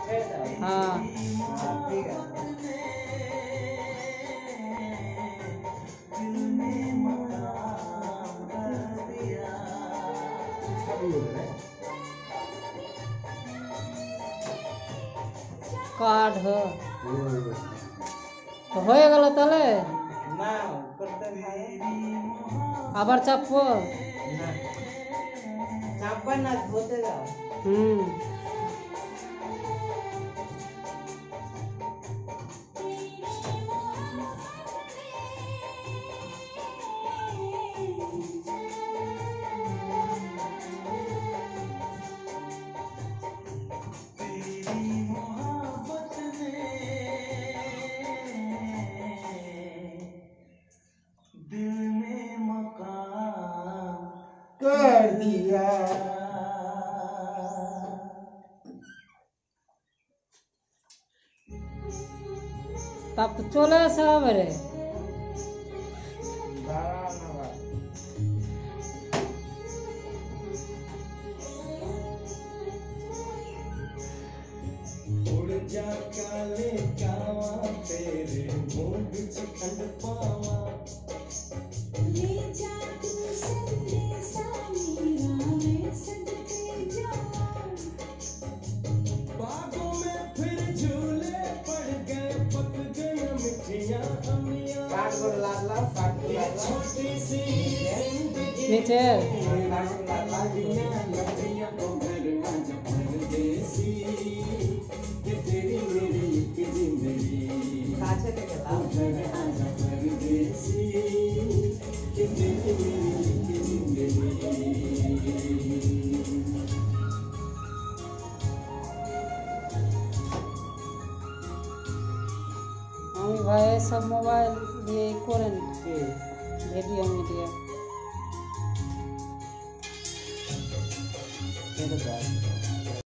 हाँ ठीक है। कार्ड हो तो হয়ে গেল তাহলে না করতে ভালো আবার চাপবো না চাপবা না ধরতে দাও। হুম कर दिया तब तो चले আসা হবে রে उड़ जा काले कावा तेरे मोग चखंड पावा ले जा तू संदेशा मेरा मैं सदके जाऊं बागों में फिर झूले पड़ गए पक गए मिठियां अमियां काट को लाला छोटी सी নিচে लड़ियां को घर आज परदेसी ये तेरी मेरी एक जिंदगी काछे के लाल घर आज परदेसी ये तेरी मेरी एक जिंदगी আমি ভাই সব মোবাইল দিয়ে করেন ভিডিও মিডিয়া ये तो